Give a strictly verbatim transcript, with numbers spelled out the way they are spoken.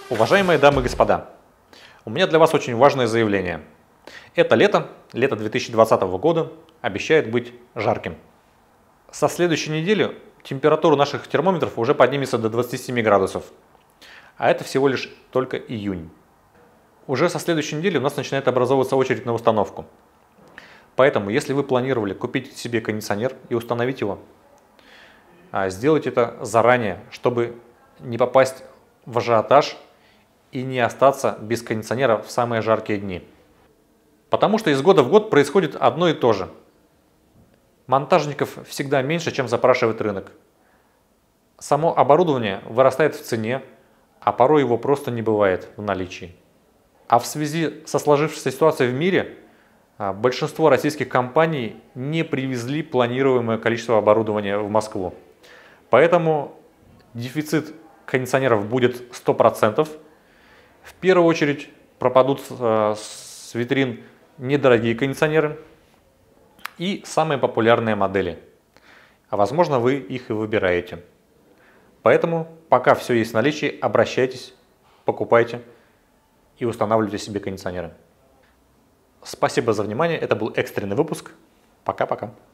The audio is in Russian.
Уважаемые дамы и господа, у меня для вас очень важное заявление. Это лето, лето две тысячи двадцатого года, обещает быть жарким. Со следующей недели температура наших термометров уже поднимется до двадцати семи градусов. А это всего лишь только июнь. Уже со следующей недели у нас начинает образовываться очередь на установку. Поэтому, если вы планировали купить себе кондиционер и установить его, сделайте это заранее, чтобы не попасть в ажиотаж и не остаться без кондиционера в самые жаркие дни. Потому что из года в год происходит одно и то же. Монтажников всегда меньше, чем запрашивает рынок. Само оборудование вырастает в цене, а порой его просто не бывает в наличии. А в связи со сложившейся ситуацией в мире, большинство российских компаний не привезли планируемое количество оборудования в Москву. Поэтому дефицит кондиционеров будет сто процентов. В первую очередь пропадут с витрин недорогие кондиционеры и самые популярные модели. А возможно, вы их и выбираете. Поэтому, пока все есть в наличии, обращайтесь, покупайте и устанавливайте себе кондиционеры. Спасибо за внимание. Это был экстренный выпуск. Пока-пока.